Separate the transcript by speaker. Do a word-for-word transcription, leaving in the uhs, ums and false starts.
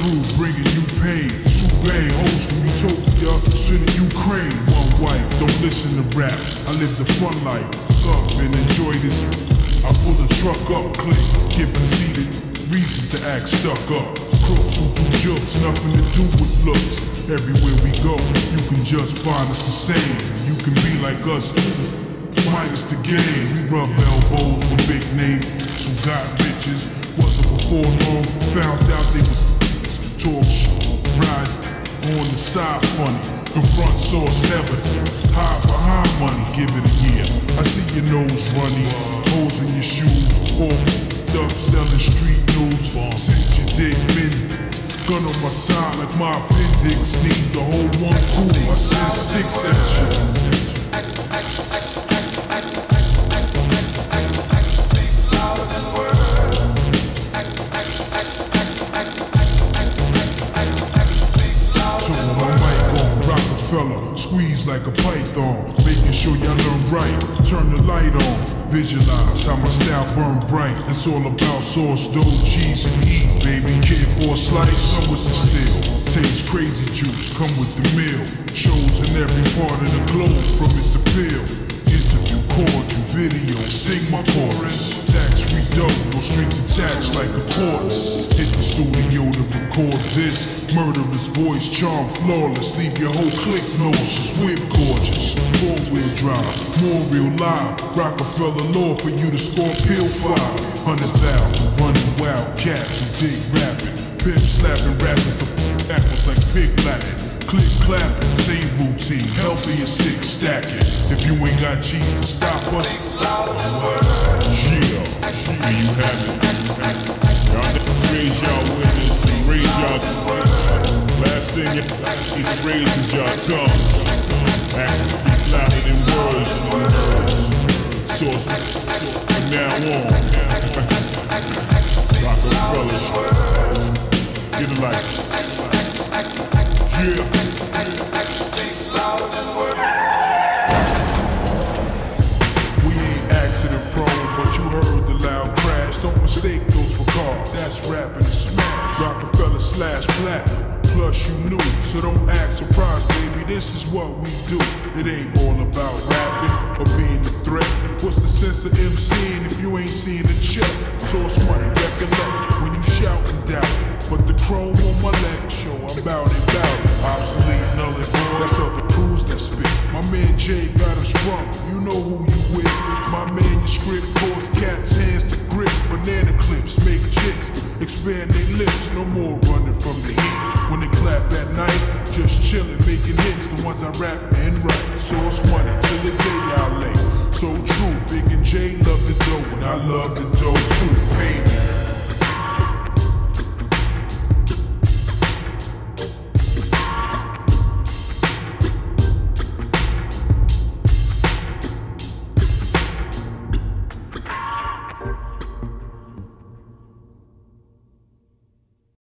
Speaker 1: through, bringing you pain. Two bang hoes from Utopia to the Ukraine. One wife, don't listen to rap. I live the fun life, up and enjoy this. I pull the truck up, click, get conceited. Reasons to act stuck up. Crooks who do jokes, nothing to do with looks. Everywhere we go, you can just find us the same. You can be like us too, minus the game. We rub elbows with big names who got bitches. Wasn't before long, found out they was talk shit, ride on the side funny. Confront source never, hide behind money, give it a year. I see your nose runny, holes in your shoes, all up selling street news. Since your dick been gun on my side like my appendix, need the whole one cool. I said six sections. Squeeze like a python, making sure y'all learn right. Turn the light on, visualize how my style burn bright. It's all about sauce, dough, cheese, and heat, baby. Care for a slice, come with the steel. Taste crazy juice, come with the meal. Shows in every part of the globe from its appeal. Interview, cordial, video, sing my chorus. Tax-free dough, no strings attached like a cordless. Hit the studio to record this. Murderous voice, charm flawless. Leave your whole clique nauseous, whip gorgeous. Four-wheel drive, more real live. Rockefeller law for you to score pill five. Hundred thousand running wild cats who dig rapping. Pimp slapping rappers, the apples like pig Latin. Click clapping, same routine. Healthy and sick stacking. If you ain't got cheese to stop us, yeah, and you have it. Y'all niggas raise y'all winners and raise y'all. Last thing is to raise y'all tongues. Actions speak louder than words and words. Source from now on. Rockefeller, get it like, yeah. We ain't accident prone, but you heard the loud crash. Don't mistake those for cars. That's rapping and smash. Rockefeller slash platinum. Plus you knew, so don't act surprised, baby. This is what we do. It ain't all about rapping or being a threat. What's the sense of MCing if you ain't seeing a check? Source money, recollect when you shout and doubt. But the chrome on my leg show, I'm bout it, bout it. Obsolete, null and void, that's other crews that spit. My man Jay got him sprung, you know who you with. My manuscript cause cats hands to grip. Banana clips make chicks expand their lips. No more running from the heat. When they clap at night, just chillin', making hits. The ones I rap and write. Source money till the day I lay. So true, Big and J love the dough, and I love the dough too. Baby.